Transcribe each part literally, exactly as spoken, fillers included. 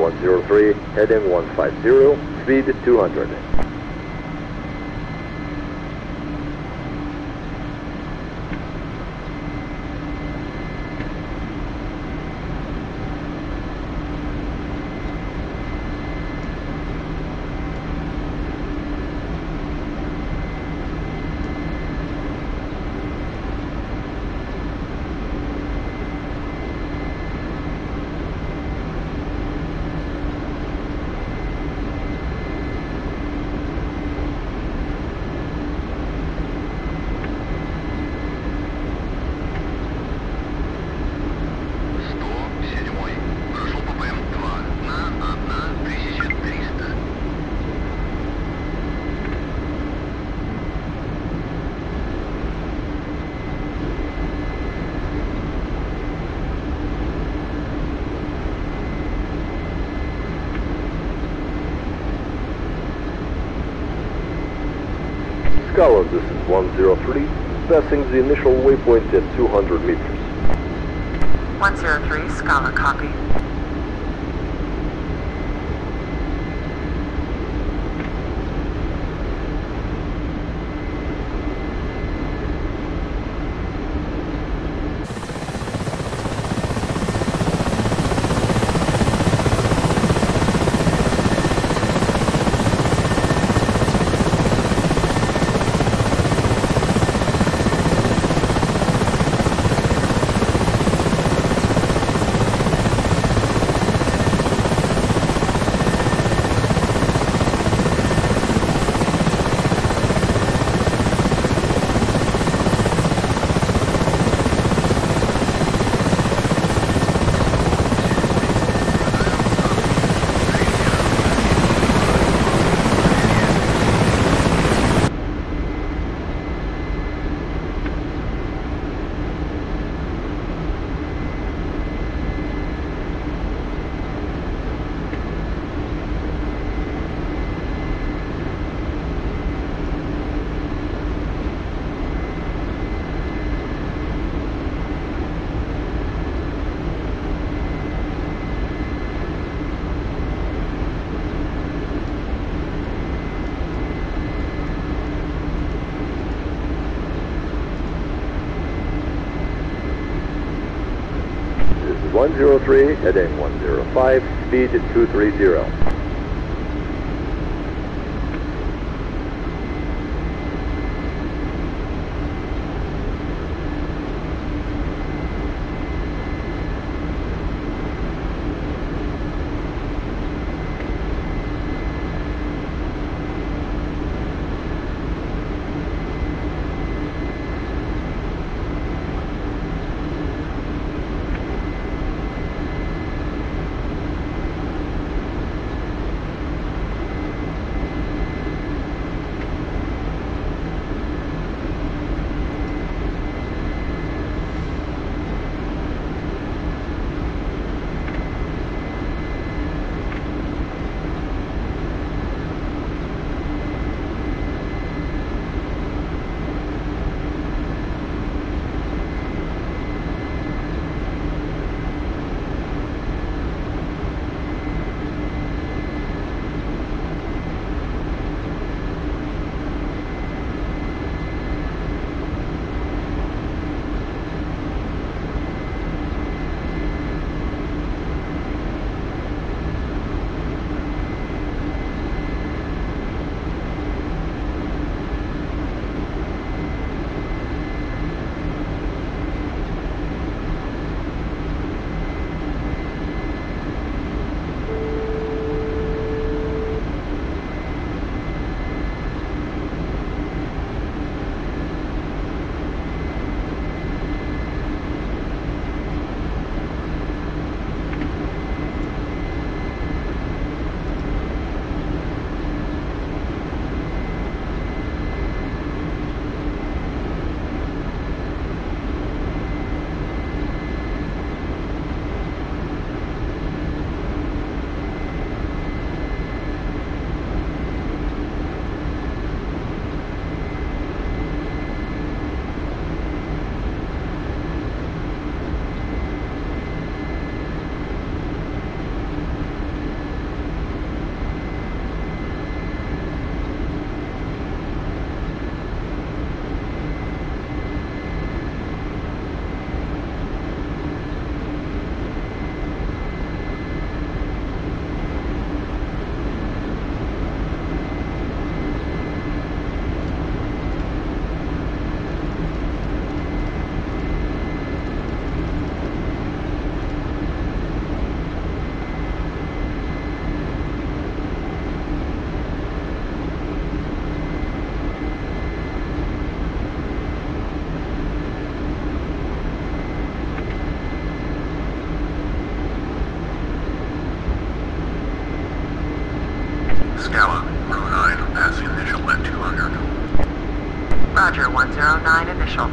one zero three, heading one five zero, speed two hundred. Scala, this is one zero three, passing the initial waypoint at two hundred meters. one zero three, Scala, copy. one zero three, heading one zero five, speed two three zero. Roger, one zero nine initial.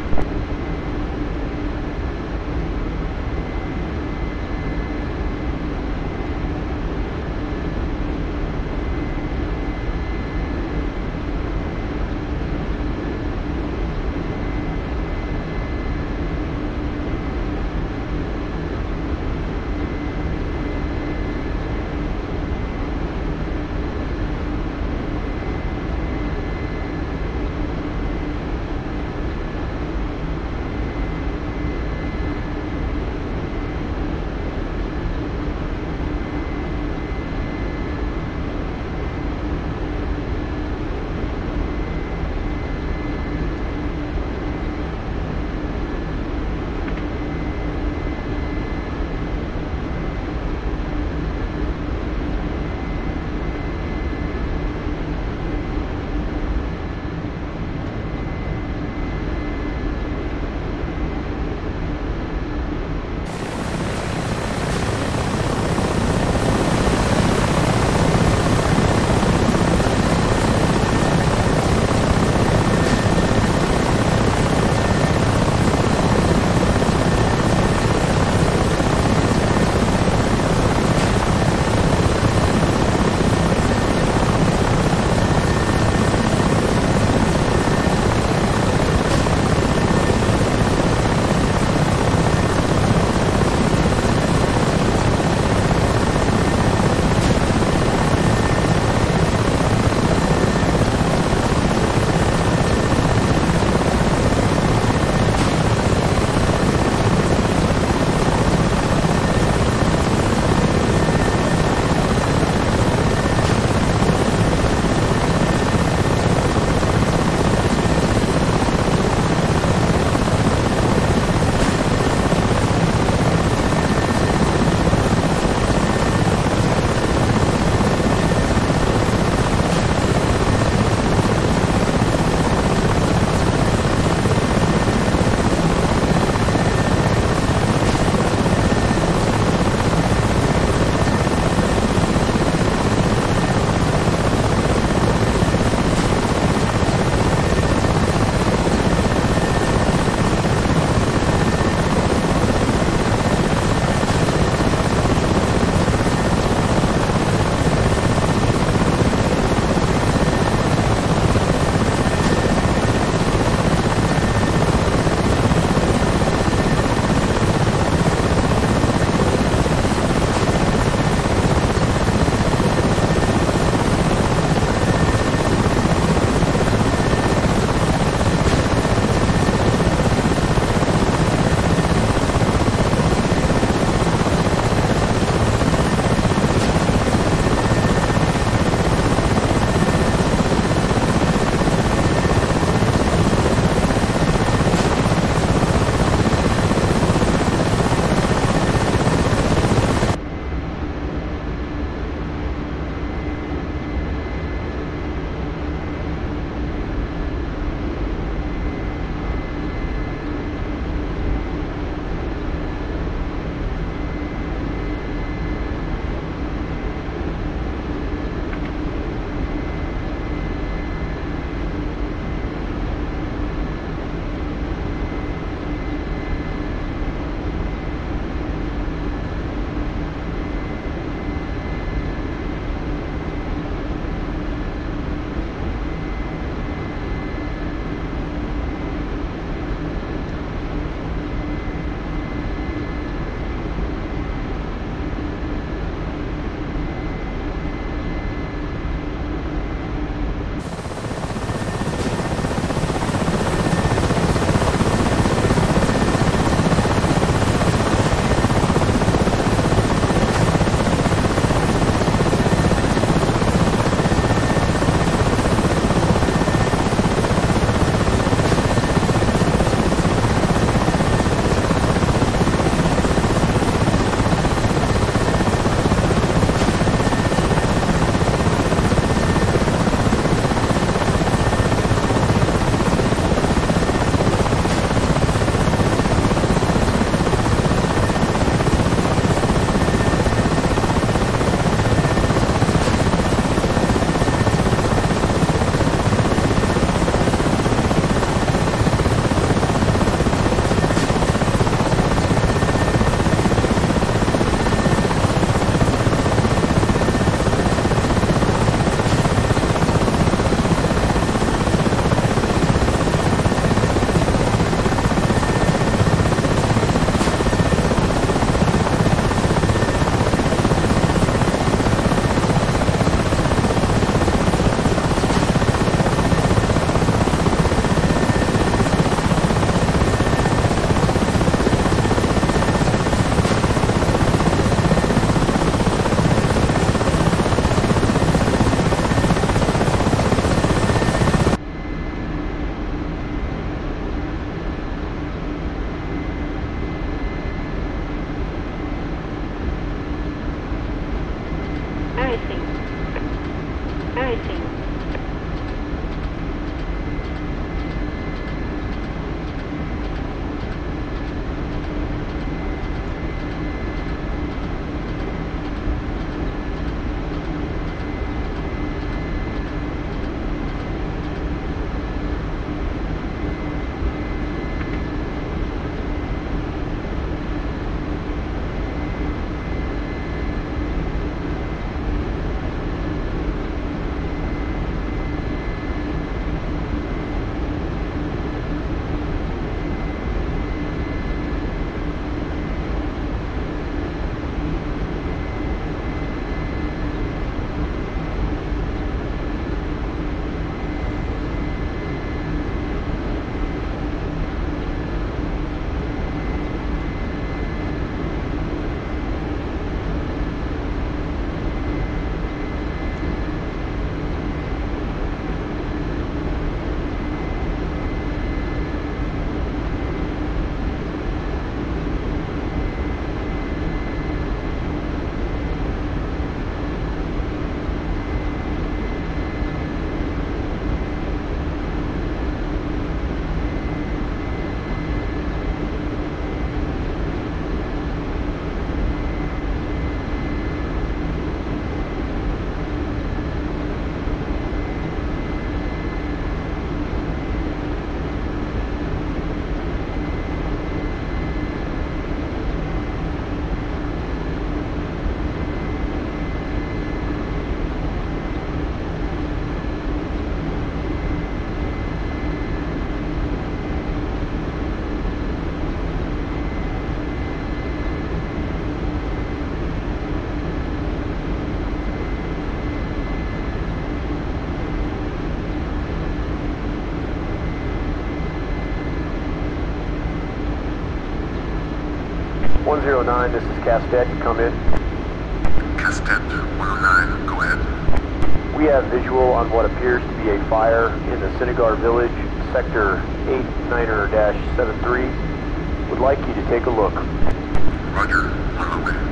one zero nine, this is Castet, come in. Castet, one oh nine, go ahead. We have visual on what appears to be a fire in the Sinagar Village, sector eight niner seven three. Would like you to take a look. Roger, on the way.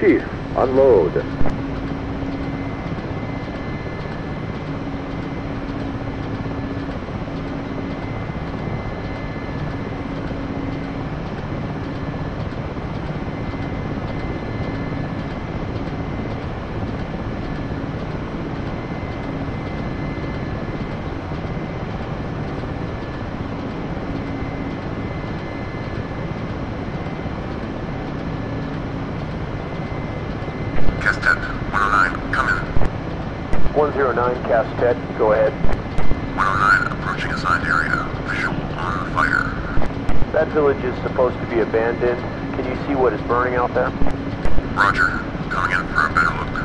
Chief, unload. Castet, one oh nine, come in. one oh nine, Castet, go ahead. one oh nine, approaching assigned area. Visual on fire. That village is supposed to be abandoned. Can you see what is burning out there? Roger, coming in for a better look.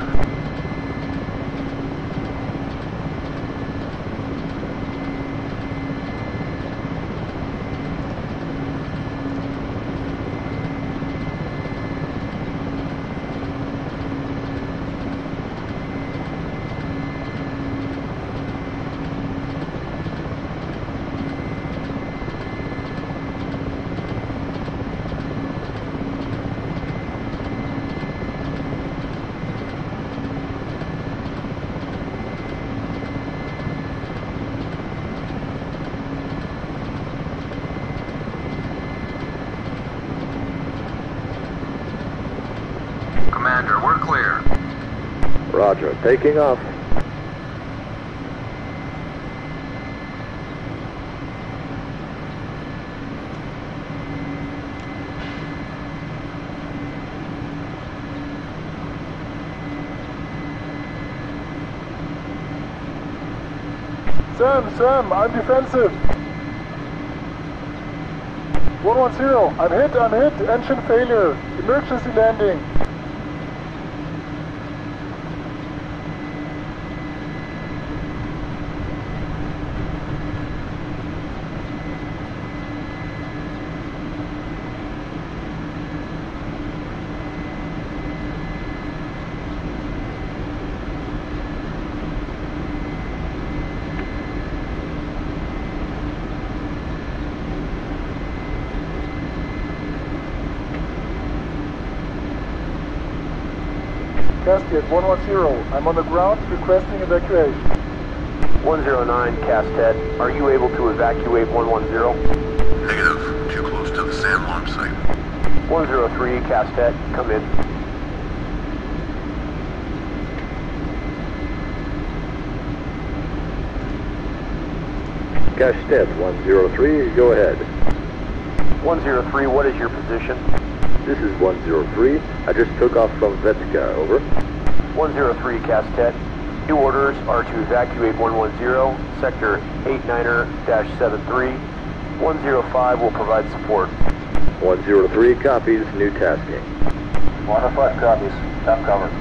Commander, we're clear. Roger, taking off. Sam, Sam, I'm defensive. one one zero, I'm hit, I'm hit, engine failure, emergency landing. Casket, one one zero, I'm on the ground requesting evacuation. one oh nine, Castet, are you able to evacuate one one zero? Negative, too close to the sand launch site. one oh three, Castet, come in. Castet, one oh three, go ahead. one oh three, what is your position? This is one oh three. I just took off from Vetka, over. one oh three, Castet. New orders are to evacuate one one zero, sector eight niner dash seven three. one oh five will provide support. one oh three copies, new tasking. one oh five copies, top cover.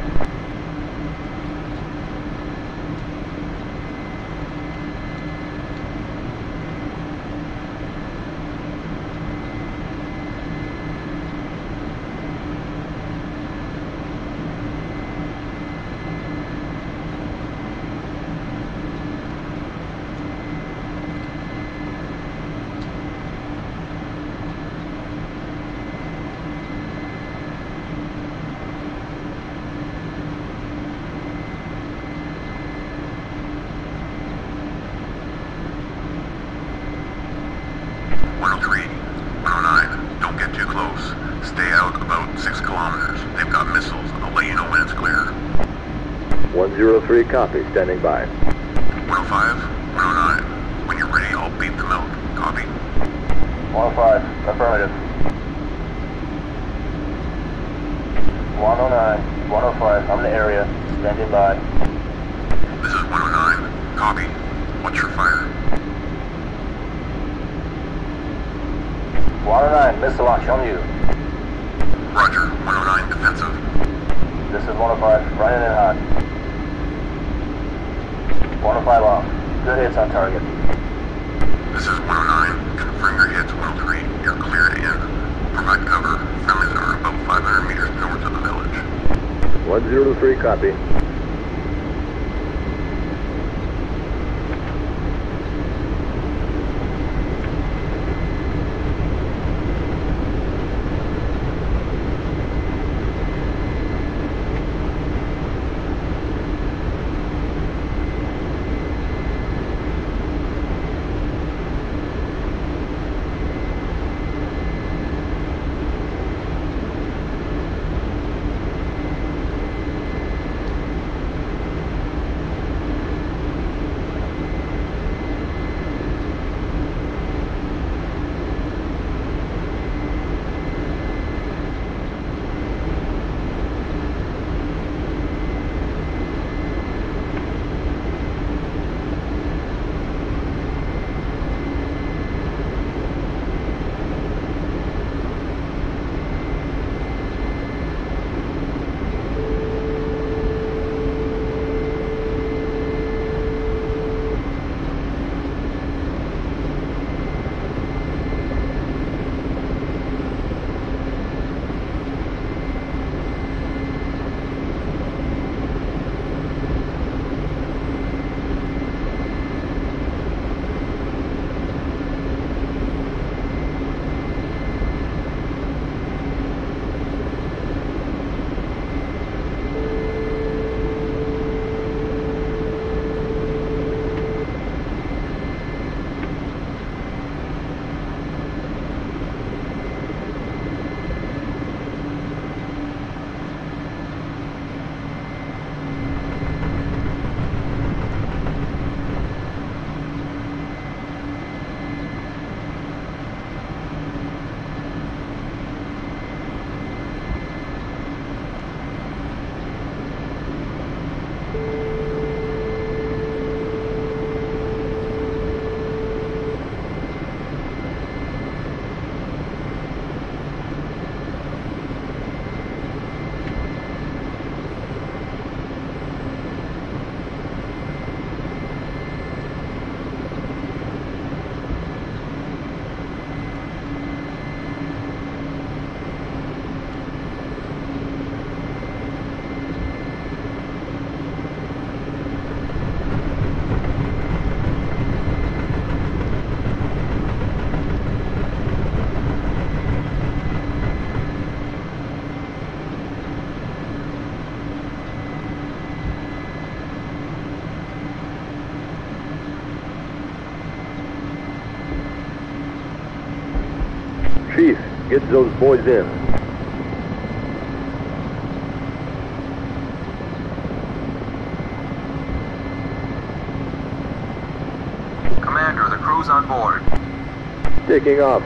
one oh three, one oh nine, don't get too close. Stay out about six kilometers. They've got missiles. I'll let you know when it's clear. one oh three copy, standing by. one oh five, one oh nine, when you're ready, I'll beat them out. Copy? one oh five, affirmative. one oh nine, one oh five, I'm in the area, standing by. This is one oh nine. Copy. What's your fire? one oh nine, missile launch on you. Roger. one oh nine defensive. This is one oh five, running in hot. one oh five off. Good hits on target. This is one oh nine. Confirm your hits, one oh three. You're cleared in. Provide cover. Friendlies are about five hundred meters north of the village. one oh three copy. Get those boys in. Commander, the crew's on board. Taking off.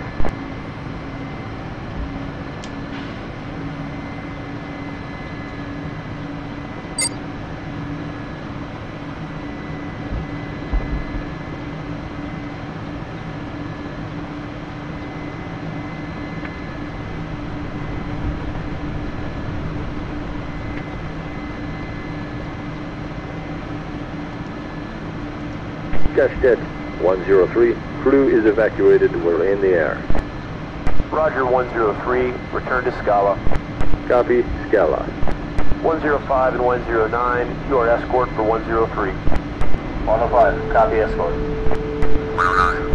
Kastet, one zero three. Crew is evacuated. We're in the air. Roger, one zero three. Return to Scala. Copy, Scala. one zero five and one zero nine. You are escort for one zero three. one oh five. Copy escort. one oh nine.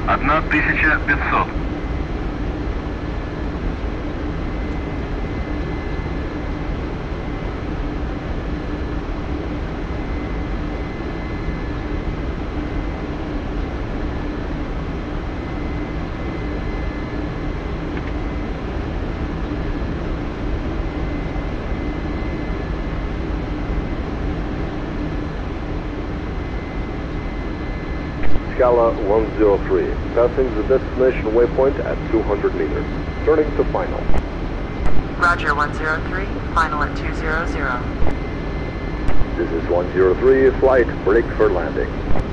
одна тысяча пятьсот. Scala one zero three, passing the destination waypoint at two hundred meters. Turning to final. Roger, one zero three, final at two zero zero. This is one zero three, flight, break for landing.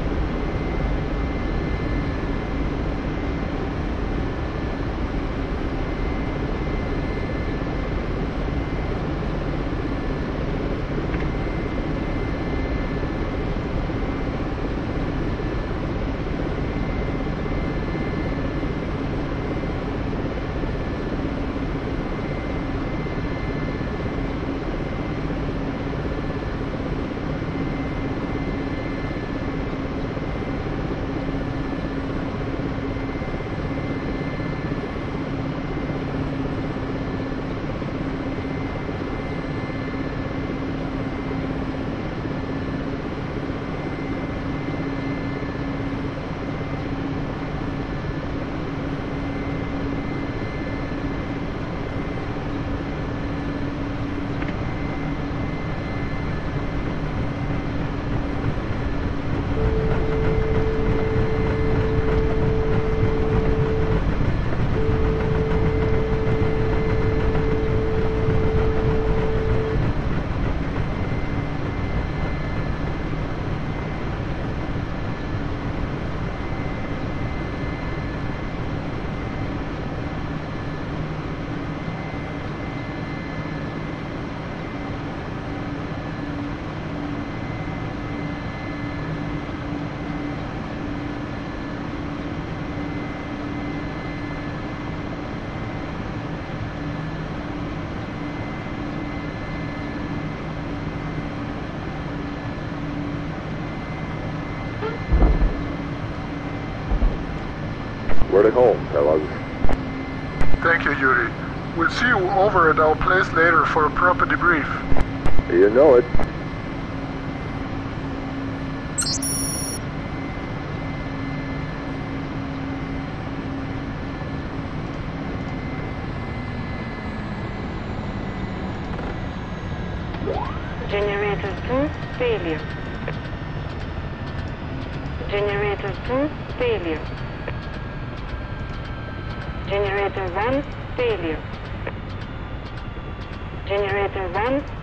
We're at home, fellas. Thank you, Yuri. We'll see you over at our place later for a proper debrief. You know it. Generator two, failure. Generator two, failure. Generator one, failure. Generator one,